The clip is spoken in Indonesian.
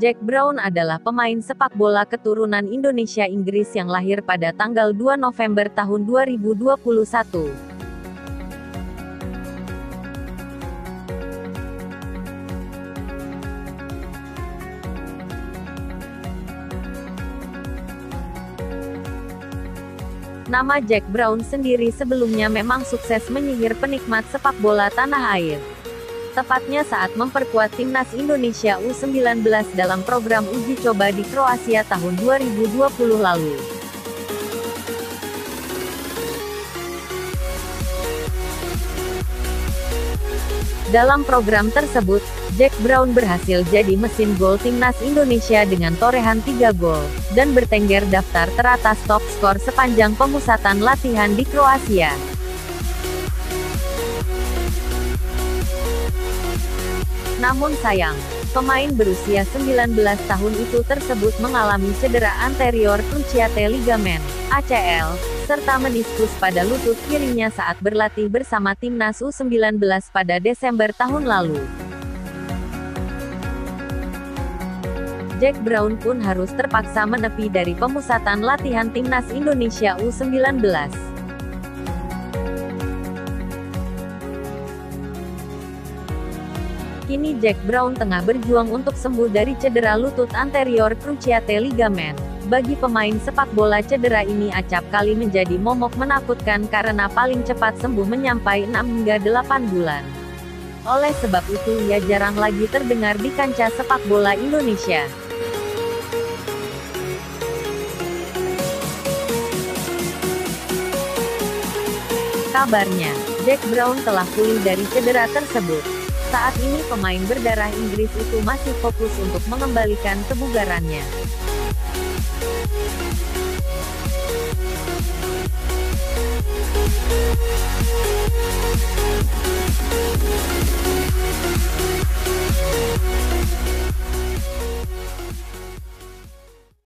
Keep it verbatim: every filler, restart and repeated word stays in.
Jack Brown adalah pemain sepak bola keturunan Indonesia-Inggris yang lahir pada tanggal dua November tahun dua ribu dua puluh satu. Nama Jack Brown sendiri sebelumnya memang sukses menyihir penikmat sepak bola tanah air. Tepatnya saat memperkuat timnas Indonesia U sembilan belas dalam program uji coba di Kroasia tahun dua ribu dua puluh lalu. Dalam program tersebut, Jack Brown berhasil jadi mesin gol timnas Indonesia dengan torehan tiga gol, dan bertengger daftar teratas top skor sepanjang pemusatan latihan di Kroasia. Namun sayang, pemain berusia sembilan belas tahun itu tersebut mengalami cedera anterior cruciate ligament, A C L, serta meniskus pada lutut kirinya saat berlatih bersama timnas U sembilan belas pada Desember tahun lalu. Jack Brown pun harus terpaksa menepi dari pemusatan latihan timnas Indonesia U sembilan belas. Kini Jack Brown tengah berjuang untuk sembuh dari cedera lutut anterior cruciate ligament. Bagi pemain sepak bola, cedera ini acap kali menjadi momok menakutkan karena paling cepat sembuh menyampai enam hingga delapan bulan. Oleh sebab itu ia jarang lagi terdengar di kancah sepak bola Indonesia. Kabarnya, Jack Brown telah pulih dari cedera tersebut. Saat ini pemain berdarah Inggris itu masih fokus untuk mengembalikan kebugarannya.